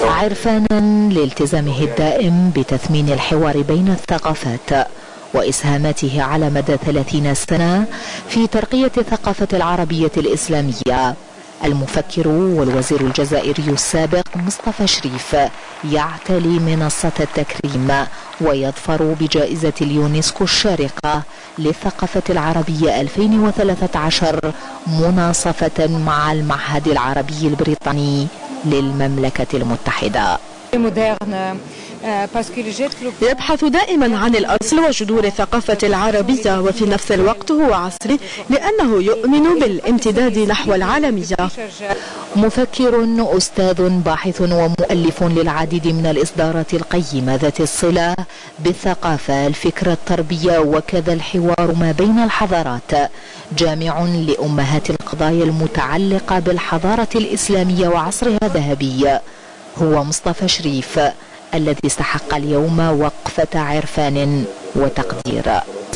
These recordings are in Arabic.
عرفانا لالتزامه الدائم بتثمين الحوار بين الثقافات وإسهاماته على مدى 30 سنة في ترقية الثقافة العربية الإسلامية. المفكر والوزير الجزائري السابق مصطفى شريف يعتلي منصة التكريم ويظفر بجائزة اليونسكو الشارقة للثقافة العربية 2013 مناصفة مع المعهد العربي البريطاني للمملكة المتحدة. يبحث دائما عن الأصل وجذور الثقافة العربية، وفي نفس الوقت هو عصري لأنه يؤمن بالامتداد نحو العالمية. مفكر أستاذ باحث ومؤلف للعديد من الإصدارات القيمة ذات الصلة بالثقافة، الفكر، التربية وكذا الحوار ما بين الحضارات، جامع لأمهات القضايا المتعلقة بالحضارة الإسلامية وعصرها الذهبي. هو مصطفى شريف الذي استحق اليوم وقفة عرفان وتقدير.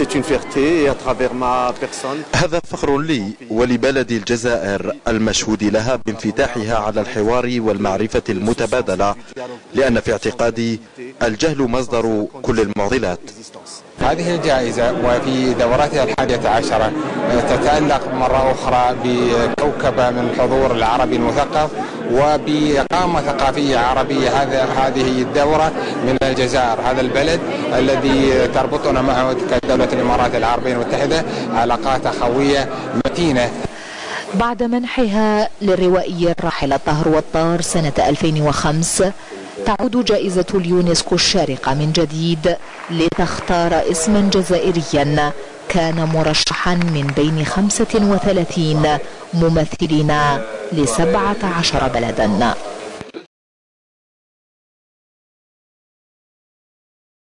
هذا فخر لي ولبلد الجزائر المشهود لها بانفتاحها على الحوار والمعرفة المتبادلة، لأن في اعتقادي الجهل مصدر كل المعضلات. هذه الجائزة وفي دوراتها 11 تتعلق مرة أخرى بكوكبة من الحضور العربي المثقف وبإقامة ثقافية عربية. هذه الدورة من الجزائر، هذا البلد الذي تربطنا معه كدولة الإمارات العربية المتحدة علاقات أخوية متينة. بعد منحها للروائي الراحل الطاهر والطار سنة 2005 تعود جائزة اليونسكو الشارقة من جديد لتختار اسما جزائريا كان مرشحا من بين 35 ممثلين ل17 بلدا.